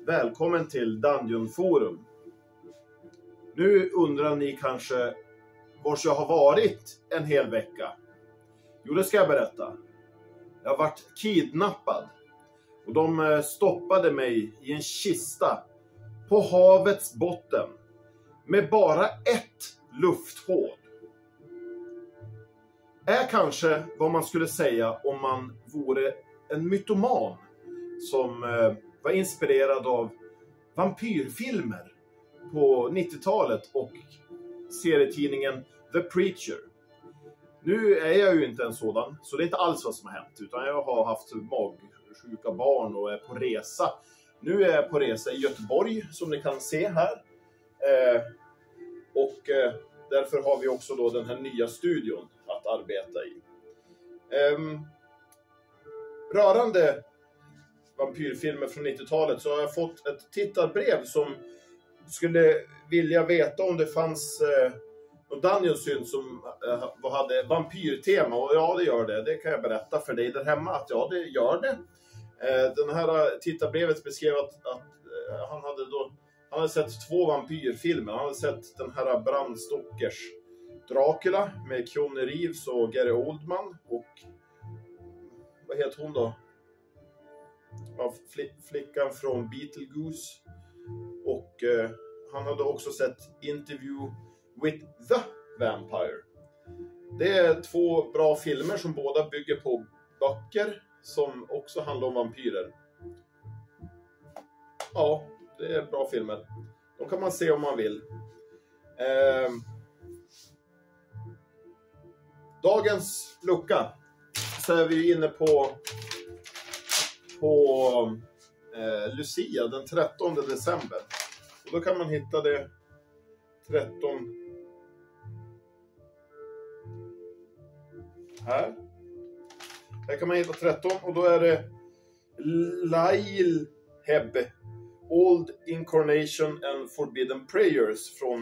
Välkommen till Dungeon Forum. Nu undrar ni kanske var jag har varit en hel vecka. Jo, det ska jag berätta. Jag har varit kidnappad. Och de stoppade mig i en kista på havets botten. Med bara ett lufthål. Är kanske vad man skulle säga om man vore en mytoman som var inspirerad av vampyrfilmer på 90-talet och serietidningen The Preacher. Nu är jag ju inte en sådan, så det är inte alls vad som har hänt, utan jag har haft magsjuka barn och är på resa. Nu är jag på resa i Göteborg, som ni kan se här. Därför har vi också då den här nya studion att arbeta i. Rörande vampyrfilmer från 90-talet så har jag fått ett tittarbrev som skulle vilja veta om det fanns någon Dungeon som hade vampyrtema. Och ja, det gör det. Det kan jag berätta för dig där hemma att ja, det gör det. Den här tittarbrevet beskrev att han hade sett 2 vampyrfilmer. Han hade sett den här Bram Stokers Dracula med Keanu Reeves och Gary Oldman. Och vad heter hon då? Ja, flickan från Beetlejuice. Och han hade också sett Interview with the Vampire. Det är 2 bra filmer som båda bygger på böcker som också handlar om vampyrer. Ja, det är bra filmer. De kan man se om man vill. Dagens lucka så är vi inne på Lucia den 13 december. Och då kan man hitta det 13 här. Här kan man hitta 13 och då är det Lail Heb Old Incarnation and Forbidden Prayers från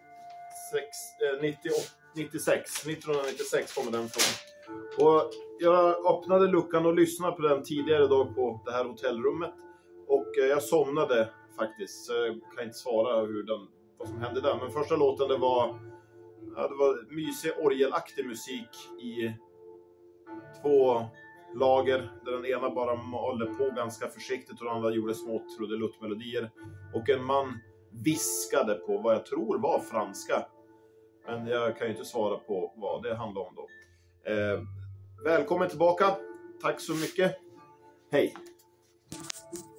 1996 kommer den från. Och jag öppnade luckan och lyssnade på den tidigare idag på det här hotellrummet. Och jag somnade faktiskt. Så jag kan inte svara vad som hände där. Men första låten det var mysig orgelaktig musik i 2 lager. Där den ena bara malde på ganska försiktigt och den andra gjorde små trudeluttmelodier. Och en man viskade på vad jag tror var franska. Men jag kan ju inte svara på vad det handlar om då. Välkommen tillbaka. Tack så mycket. Hej.